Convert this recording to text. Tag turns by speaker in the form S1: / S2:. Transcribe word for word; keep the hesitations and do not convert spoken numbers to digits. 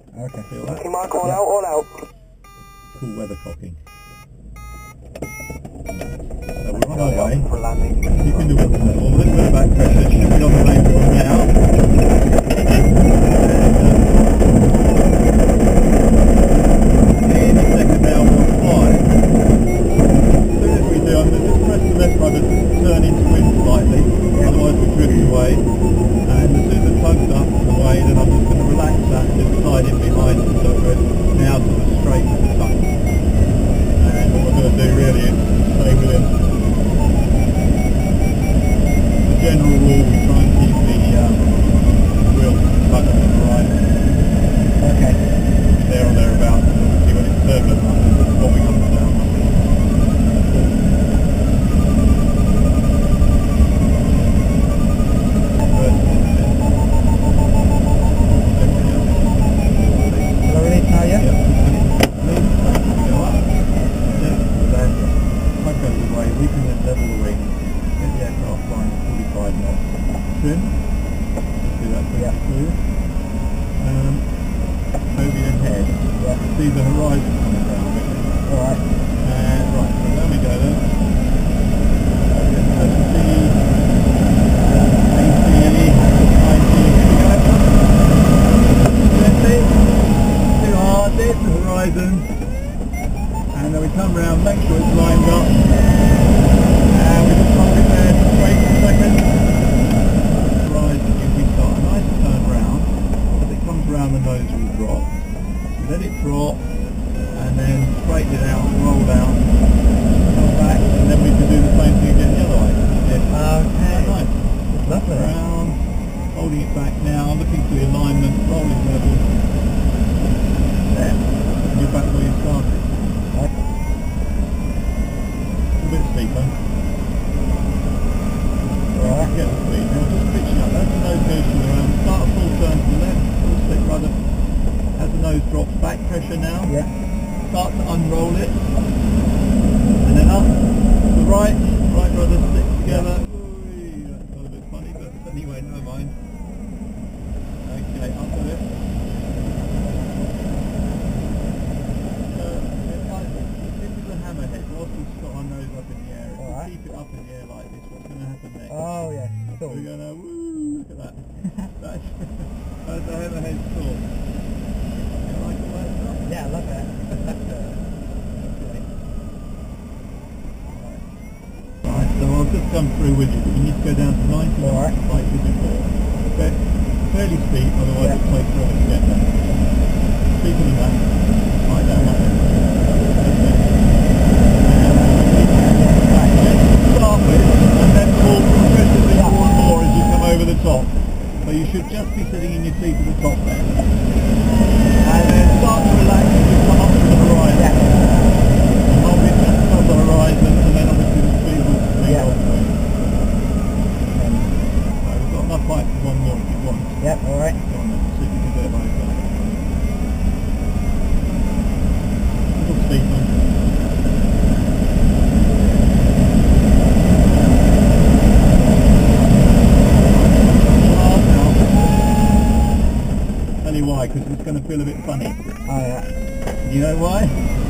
S1: Okay.
S2: Feel that?
S3: Okay, Mark, all out, all out.
S2: It's called weathercocking. So we're on our way.
S3: For landing.
S2: Keeping the water level, a little bit of back pressure, should be on the main one now. In a second now we'll fly. As soon as we do, I'm going to just press the left rudder to turn into wind slightly, otherwise we drift away. And as soon as the tug's up and away, then I'm just going to relax that and just slide in behind it so we're now sort of straight with the tug. And what we're going to do really is stay within the general rule. We try and keep the um, wheel tug on the right.
S1: Okay.
S2: There or thereabouts. See when it's turbulent, it's bobbing up and down. See the horizon coming down a bit.
S1: Alright.
S2: And right, so there we go then. seventy, eighty, ninety, here we go. twenty, too hard, there's the horizon. And then we come round, make sure it's lined up. And we just hold it there, just wait a second. Horizon, if we start a nice turn round, as it comes round the nose will drop. Let it drop, and then straighten it out, roll out, come back, and then we can do the same thing again the other way. Yeah.
S1: Okay.
S2: Nice.
S1: Lovely.
S2: Round, holding it back now, looking for the alignment, rolling level. There. And you're back where you started.
S1: Right.
S2: A bit steeper.
S1: Alright.
S2: Get the speed. Now just pitching up. As the nose goes to the round, start a full turn to the left, full stick rudder. As the nose drops, back pressure now.
S1: Yeah.
S2: Start to unroll it. And then up to the right. Right rudder sticks together. Ooh, that's got a bit funny, but anyway, never mind. Okay, up with it. So, this is a hammerhead. Whilst we've got our nose up in the air, if we keep it up in the air like this, what's going to happen next?
S1: Oh, yeah.
S2: So we're going to, woo, look at that. That's, that's a hammerhead stall.
S1: Yeah, I love that.
S2: Right, so I'll just come through with you, but you need to go down to ninety
S1: Alright.
S2: like we did before. Okay? Fairly steep, otherwise
S1: Yeah.
S2: it takes forever to get there. Steeper than that. Right down like that. Okay. And just start with, and then pull progressively more and more as you come over the top. So you should just be sitting in your seat at the top there. And then start to relax as you come up to the horizon. Yeah. And hold it just above the horizon, and then obviously the speed will speed
S1: Yeah.
S2: off. So we've got enough height for one more if you want.
S1: Yep, alright.
S2: Go on then, see if you can do it by yourself. Little steeper. Why? Because it's going to feel a bit funny.
S1: Oh yeah.
S2: You know why?